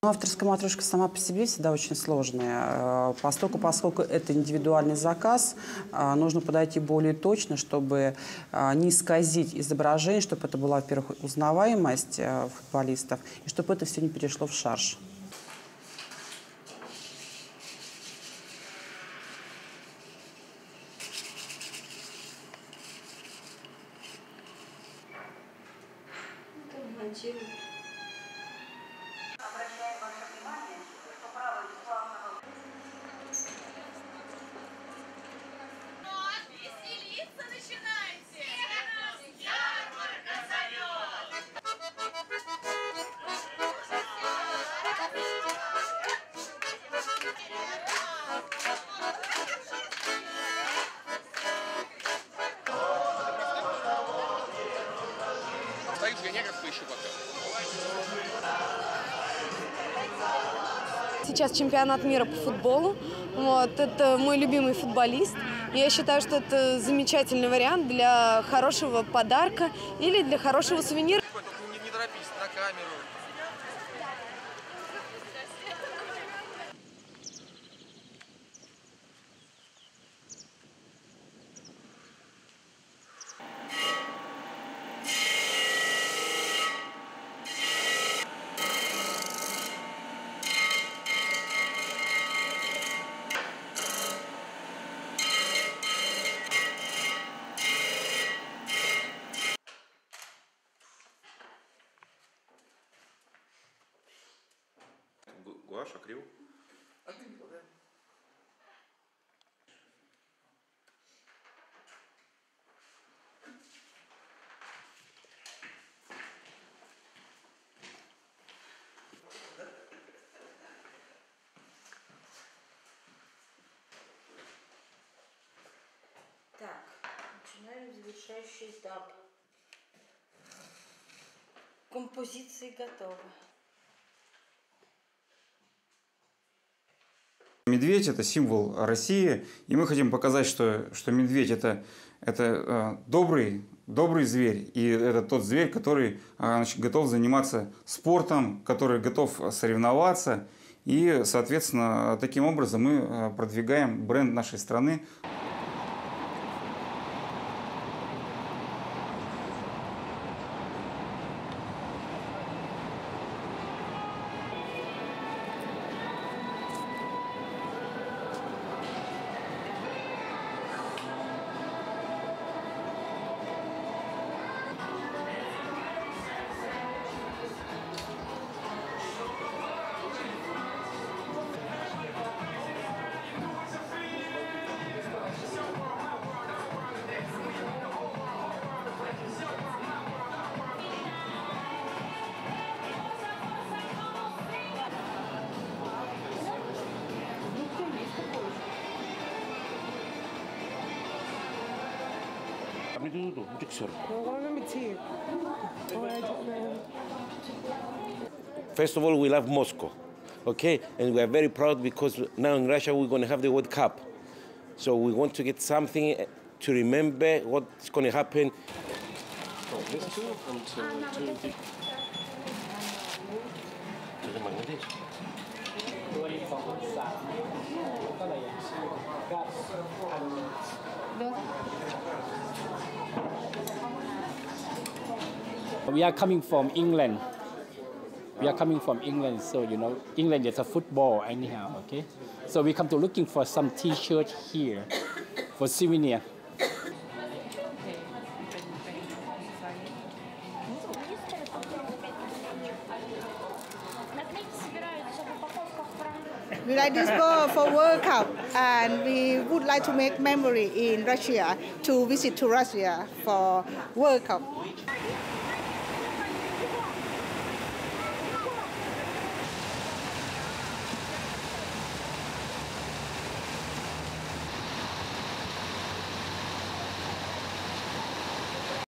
Авторская матрешка сама по себе всегда очень сложная. Поскольку это индивидуальный заказ, нужно подойти более точно, чтобы не исказить изображение, чтобы это была, во-первых, узнаваемость футболистов, и чтобы это все не перешло в шарж. Обращаем ваше внимание, что право славного... Веселиться начинайте! Ярмарка зовет! Стоишь, я негров поищу пока. Сейчас чемпионат мира по футболу. Вот, это мой любимый футболист. Я считаю, что это замечательный вариант для хорошего подарка или для хорошего сувенира. Не торопись, на камеру. Гуашь, акрил? Акрил, да. Так, начинаем завершающий этап. Композиции готовы. Медведь – это символ России, и мы хотим показать, что медведь – это добрый зверь, и это тот зверь, который готов заниматься спортом, который готов соревноваться, и, соответственно, таким образом мы продвигаем бренд нашей страны. First of all, we love Moscow, okay? And we are very proud because now in Russia we're going to have the World Cup. So we want to get something to remember what's going to happen. We are coming from England. We are coming from England, so you know, England is a football anyhow, okay? So we come to looking for some T-shirt here for souvenir. We like this ball for World Cup, and we would like to make memory in Russia to visit to Russia for World Cup.